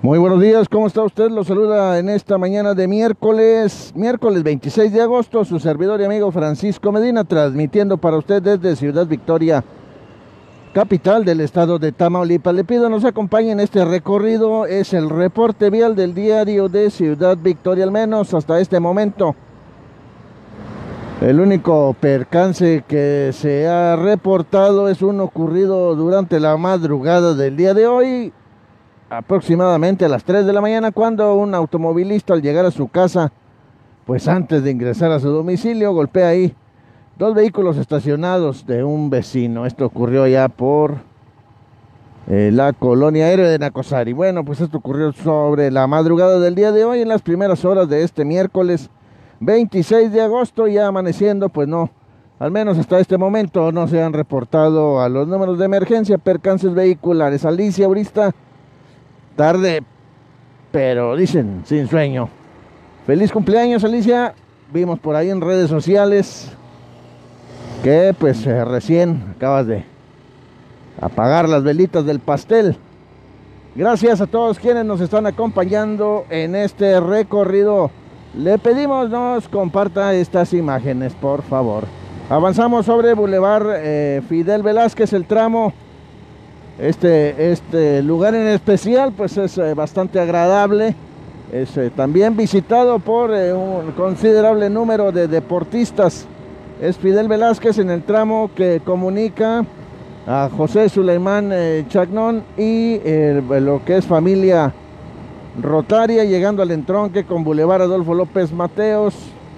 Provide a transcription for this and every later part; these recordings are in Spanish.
Muy buenos días, ¿cómo está usted? Lo saluda en esta mañana de miércoles 26 de agosto, su servidor y amigo Francisco Medina, transmitiendo para usted desde Ciudad Victoria, capital del estado de Tamaulipas. Le pido nos acompañe en este recorrido, es el reporte vial del diario de Ciudad Victoria, al menos hasta este momento. El único percance que se ha reportado es uno ocurrido durante la madrugada del día de hoy, aproximadamente a las 3 de la mañana, cuando un automovilista al llegar a su casa, pues antes de ingresar a su domicilio, golpea ahí dos vehículos estacionados de un vecino. Esto ocurrió ya por la colonia Héroe de Nacosari. Bueno, pues esto ocurrió sobre la madrugada del día de hoy, en las primeras horas de este miércoles 26 de agosto, ya amaneciendo. Pues no, al menos hasta este momento no se han reportado a los números de emergencia percances vehiculares. Alicia Urista, tarde, pero dicen sin sueño. Feliz cumpleaños, Alicia. Vimos por ahí en redes sociales que pues recién acabas de apagar las velitas del pastel. Gracias a todos quienes nos están acompañando en este recorrido. Le pedimos nos comparta estas imágenes, por favor. Avanzamos sobre Boulevard Fidel Velázquez, el tramo. Este lugar en especial pues es bastante agradable, es también visitado por un considerable número de deportistas. Es Fidel Velázquez en el tramo que comunica a José Suleimán Chacnón y lo que es Familia Rotaria, llegando al entronque con Boulevard Adolfo López Mateos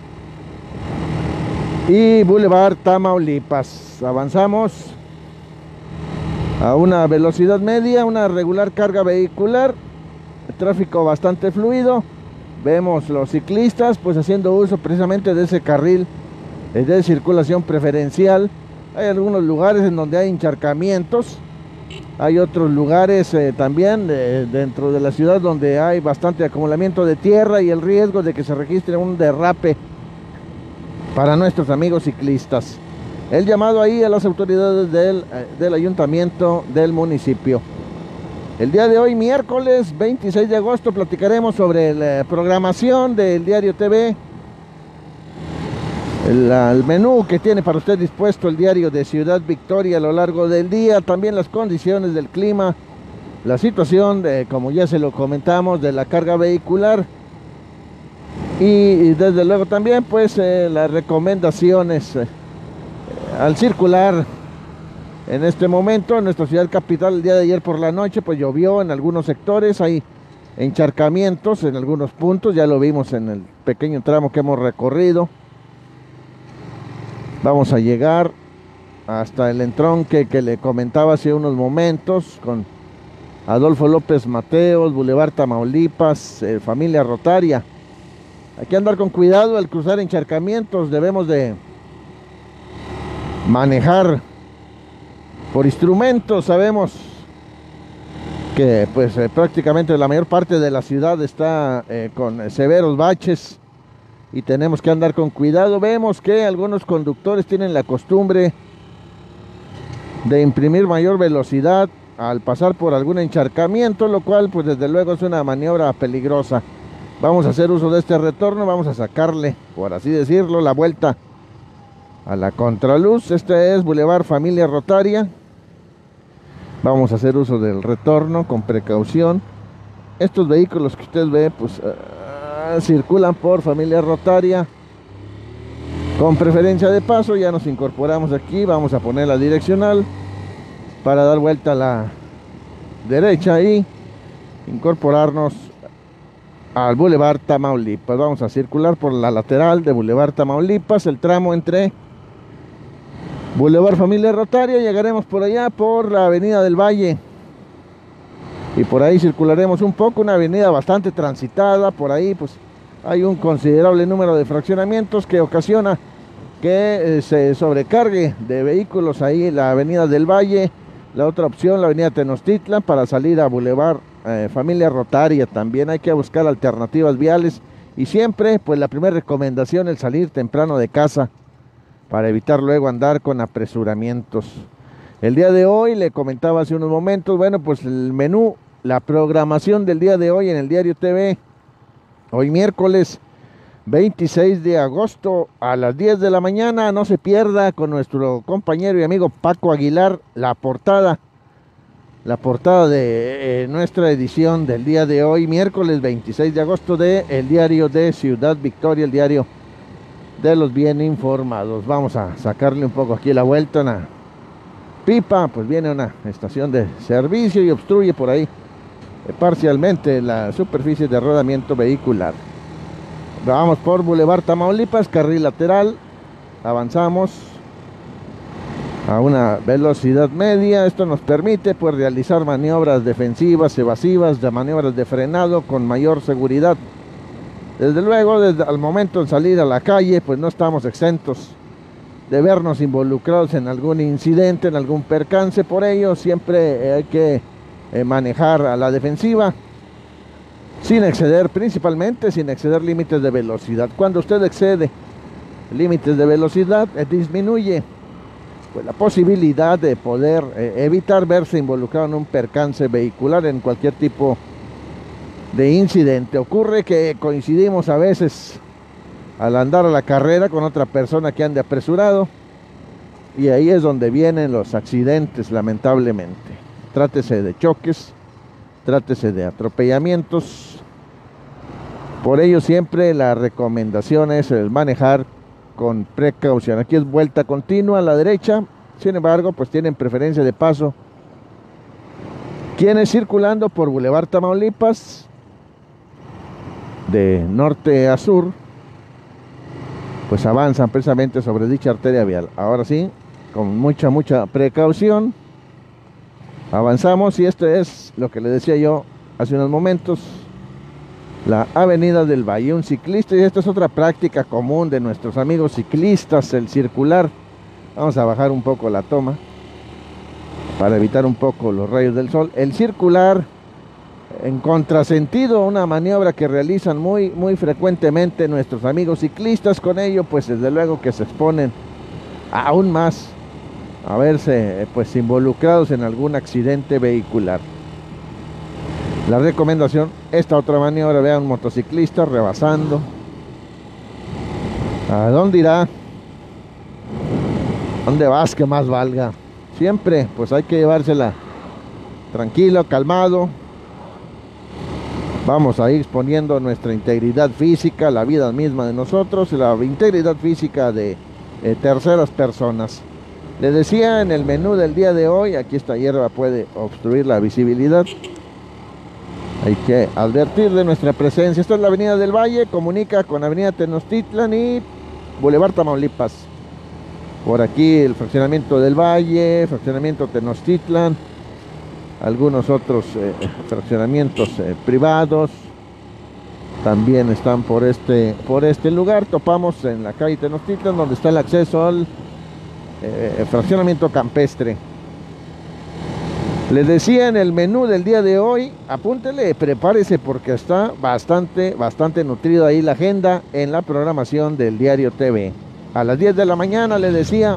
y Boulevard Tamaulipas. Avanzamos a una velocidad media, una regular carga vehicular, tráfico bastante fluido. Vemos los ciclistas pues haciendo uso precisamente de ese carril de circulación preferencial. Hay algunos lugares en donde hay encharcamientos, hay otros lugares también dentro de la ciudad donde hay bastante acumulamiento de tierra y el riesgo de que se registre un derrape para nuestros amigos ciclistas. El llamado ahí a las autoridades del ayuntamiento del municipio. El día de hoy, miércoles 26 de agosto, platicaremos sobre la programación del Diario TV, el menú que tiene para usted dispuesto el diario de Ciudad Victoria a lo largo del día, también las condiciones del clima, la situación de, como ya se lo comentamos, de la carga vehicular y desde luego también pues las recomendaciones al circular. En este momento en nuestra ciudad capital, el día de ayer por la noche pues llovió en algunos sectores, hay encharcamientos en algunos puntos, ya lo vimos en el pequeño tramo que hemos recorrido. Vamos a llegar hasta el entronque que le comentaba hace unos momentos con Adolfo López Mateos, Boulevard Tamaulipas, Familia Rotaria. Hay que andar con cuidado al cruzar encharcamientos, debemos de manejar por instrumentos. Sabemos que pues prácticamente la mayor parte de la ciudad está con severos baches y tenemos que andar con cuidado. Vemos que algunos conductores tienen la costumbre de imprimir mayor velocidad al pasar por algún encharcamiento, lo cual pues desde luego es una maniobra peligrosa. Vamos a hacer uso de este retorno, vamos a sacarle, por así decirlo, la vuelta a la contraluz. Este es Boulevard Familia Rotaria. Vamos a hacer uso del retorno con precaución. Estos vehículos que usted ve pues circulan por Familia Rotaria con preferencia de paso. Ya nos incorporamos aquí, vamos a poner la direccional para dar vuelta a la derecha y incorporarnos al Boulevard Tamaulipas. Vamos a circular por la lateral de Boulevard Tamaulipas, el tramo entre Boulevard Familia Rotaria. Llegaremos por allá por la Avenida del Valle y por ahí circularemos un poco, una avenida bastante transitada. Por ahí pues hay un considerable número de fraccionamientos que ocasiona que se sobrecargue de vehículos ahí en la Avenida del Valle. La otra opción, la Avenida Tenochtitlan, para salir a Boulevard Familia Rotaria. También hay que buscar alternativas viales y siempre pues la primera recomendación, el salir temprano de casa para evitar luego andar con apresuramientos. El día de hoy le comentaba hace unos momentos, bueno, pues el menú la programación del día de hoy en el Diario TV. Hoy miércoles 26 de agosto a las 10 de la mañana. No se pierda con nuestro compañero y amigo Paco Aguilar la portada de nuestra edición del día de hoy, miércoles 26 de agosto, de el Diario de Ciudad Victoria, el diario de los bien informados. Vamos a sacarle un poco aquí la vuelta. Una pipa, pues viene una estación de servicio y obstruye por ahí parcialmente la superficie de rodamiento vehicular. Vamos por Boulevard Tamaulipas, carril lateral, avanzamos a una velocidad media. Esto nos permite pues realizar maniobras defensivas, evasivas, de maniobras de frenado con mayor seguridad. Desde luego, desde al momento de salir a la calle, pues no estamos exentos de vernos involucrados en algún incidente, en algún percance. Por ello siempre hay que manejar a la defensiva, principalmente sin exceder límites de velocidad. Cuando usted excede límites de velocidad, disminuye pues la posibilidad de poder evitar verse involucrado en un percance vehicular, en cualquier tipo de incidente. Ocurre que coincidimos a veces al andar a la carrera con otra persona que ande apresurado, y ahí es donde vienen los accidentes, lamentablemente. Trátese de choques, trátese de atropellamientos. Por ello siempre la recomendación es el manejar con precaución. Aquí es vuelta continua a la derecha, sin embargo pues tienen preferencia de paso quienes circulando por Boulevard Tamaulipas de norte a sur, pues avanzan precisamente sobre dicha arteria vial. Ahora sí, con mucha precaución avanzamos, y esto es lo que le decía yo hace unos momentos: la Avenida del Valle. Un ciclista, y esta es otra práctica común de nuestros amigos ciclistas, el circular. Vamos a bajar un poco la toma para evitar un poco los rayos del sol. El circular en contrasentido, una maniobra que realizan muy frecuentemente nuestros amigos ciclistas. Con ello pues desde luego que se exponen aún más a verse pues involucrados en algún accidente vehicular. La recomendación, esta otra maniobra, vean, un motociclista rebasando. ¿A dónde irá? ¿Dónde vas que más valga? Siempre pues hay que llevársela tranquilo, calmado. Vamos a ir exponiendo nuestra integridad física, la vida misma de nosotros, la integridad física de terceras personas. Les decía en el menú del día de hoy, aquí esta hierba puede obstruir la visibilidad. Hay que advertir de nuestra presencia. Esta es la Avenida del Valle, comunica con Avenida Tenochtitlan y Boulevard Tamaulipas. Por aquí el fraccionamiento del Valle, fraccionamiento Tenochtitlan, algunos otros fraccionamientos privados también están por este lugar. Topamos en la calle Tenochtitlan, donde está el acceso al fraccionamiento campestre. Les decía en el menú del día de hoy, apúntele, prepárese, porque está bastante nutrido ahí la agenda en la programación del Diario TV. A las 10 de la mañana, les decía,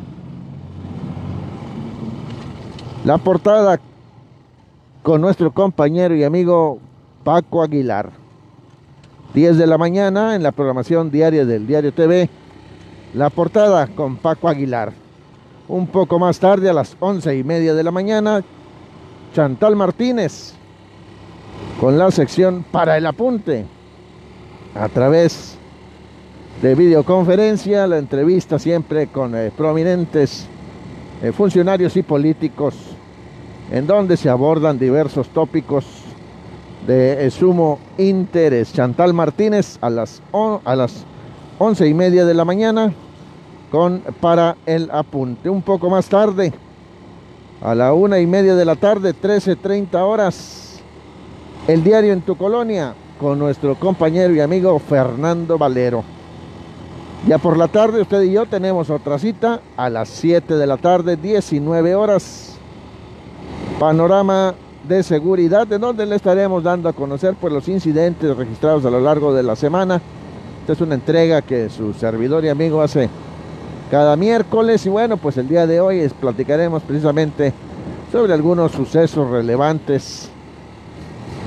la portada con nuestro compañero y amigo Paco Aguilar. 10 de la mañana en la programación diaria del Diario TV, la portada con Paco Aguilar. Un poco más tarde, a las 11:30 de la mañana, Chantal Martínez con la sección Para el Apunte, a través de videoconferencia, la entrevista siempre con prominentes funcionarios y políticos, en donde se abordan diversos tópicos de sumo interés. Chantal Martínez a las 11:30 de la mañana con Para el Apunte. Un poco más tarde, a la 1:30 de la tarde, 13:30 horas, El Diario en tu Colonia, con nuestro compañero y amigo Fernando Valero. Ya por la tarde, usted y yo tenemos otra cita a las 7 de la tarde, 19 horas. Panorama de seguridad, en donde le estaremos dando a conocer pues los incidentes registrados a lo largo de la semana. Esta es una entrega que su servidor y amigo hace cada miércoles, y bueno, pues el día de hoy platicaremos precisamente sobre algunos sucesos relevantes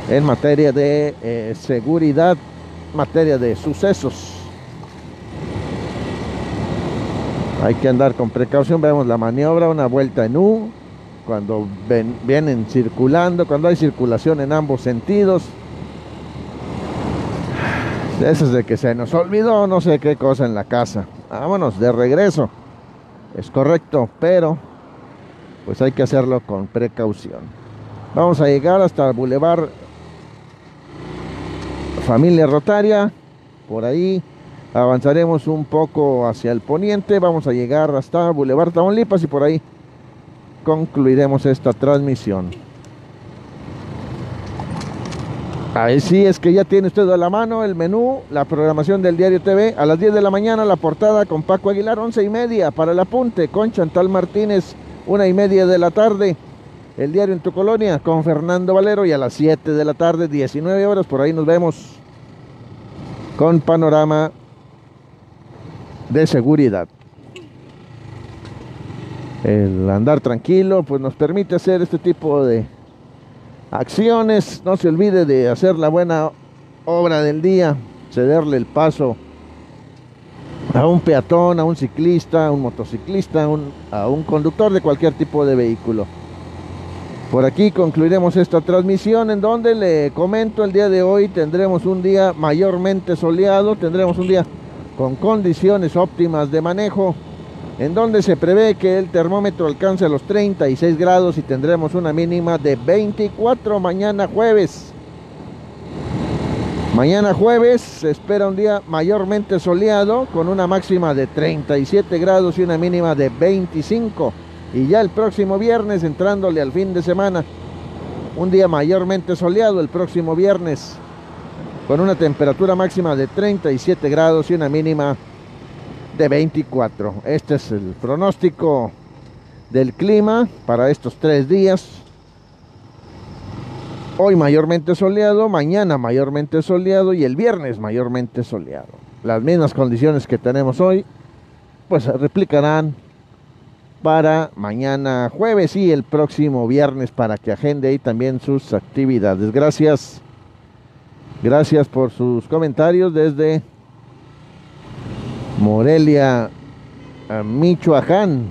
en materia de seguridad, materia de sucesos. Hay que andar con precaución. Vemos la maniobra, una vuelta en U, cuando vienen circulando, cuando hay circulación en ambos sentidos. Eso es de que se nos olvidó no sé qué cosa en la casa. Vámonos de regreso. Es correcto, pero pues hay que hacerlo con precaución. Vamos a llegar hasta el Boulevard Familia Rotaria. Por ahí avanzaremos un poco hacia el poniente. Vamos a llegar hasta Boulevard Tamaulipas y por ahí concluiremos esta transmisión. Ahí sí, es que ya tiene usted a la mano el menú, la programación del Diario TV. A las 10 de la mañana la portada con Paco Aguilar, 11:30 para el apunte con Chantal Martínez, 1:30 de la tarde. El Diario en tu Colonia con Fernando Valero, y a las 7 de la tarde, 19 horas, por ahí nos vemos con panorama de seguridad. El andar tranquilo pues nos permite hacer este tipo de acciones. No se olvide de hacer la buena obra del día, cederle el paso a un peatón, a un ciclista, a un motociclista, a un conductor de cualquier tipo de vehículo. Por aquí concluiremos esta transmisión, en donde le comento el día de hoy tendremos un día mayormente soleado, tendremos un día con condiciones óptimas de manejo, en donde se prevé que el termómetro alcance los 36 grados y tendremos una mínima de 24 mañana jueves. Mañana jueves se espera un día mayormente soleado con una máxima de 37 grados y una mínima de 25. Y ya el próximo viernes, entrándole al fin de semana, un día mayormente soleado el próximo viernes con una temperatura máxima de 37 grados y una mínima de 24. Este es el pronóstico del clima para estos 3 días. Hoy mayormente soleado, mañana mayormente soleado y el viernes mayormente soleado. Las mismas condiciones que tenemos hoy pues se replicarán para mañana jueves y el próximo viernes, para que agende ahí también sus actividades. Gracias por sus comentarios desde Morelia, Michoacán.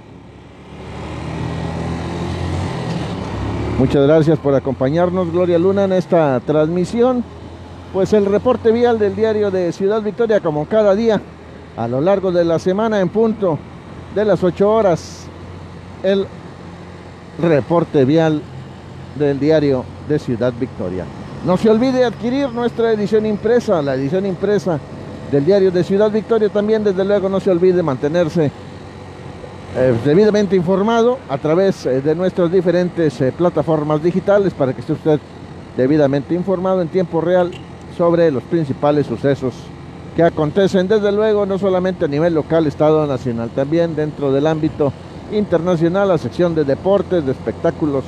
Muchas gracias por acompañarnos, Gloria Luna, en esta transmisión. Pues el reporte vial del Diario de Ciudad Victoria, como cada día a lo largo de la semana, en punto de las 8 horas, el reporte vial del Diario de Ciudad Victoria. No se olvide adquirir nuestra edición impresa, la edición impresa del Diario de Ciudad Victoria. También, desde luego, no se olvide mantenerse debidamente informado a través de nuestras diferentes plataformas digitales, para que esté usted debidamente informado en tiempo real sobre los principales sucesos que acontecen, desde luego, no solamente a nivel local, estado, nacional, también dentro del ámbito internacional, la sección de deportes, de espectáculos,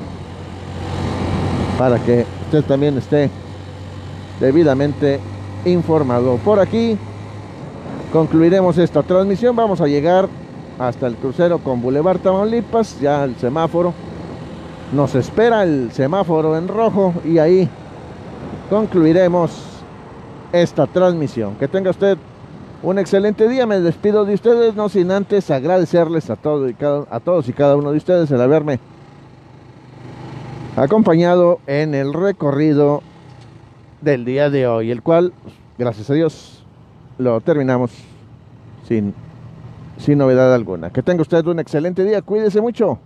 para que usted también esté debidamente informado. Por aquí concluiremos esta transmisión. Vamos a llegar hasta el crucero con Boulevard Tamaulipas. Ya el semáforo nos espera, el semáforo en rojo, y ahí concluiremos esta transmisión. Que tenga usted un excelente día. Me despido de ustedes, no sin antes agradecerles a todos y cada uno de ustedes el haberme acompañado en el recorrido del día de hoy, el cual, gracias a Dios, lo terminamos sin novedad alguna. Que tenga usted un excelente día, cuídese mucho.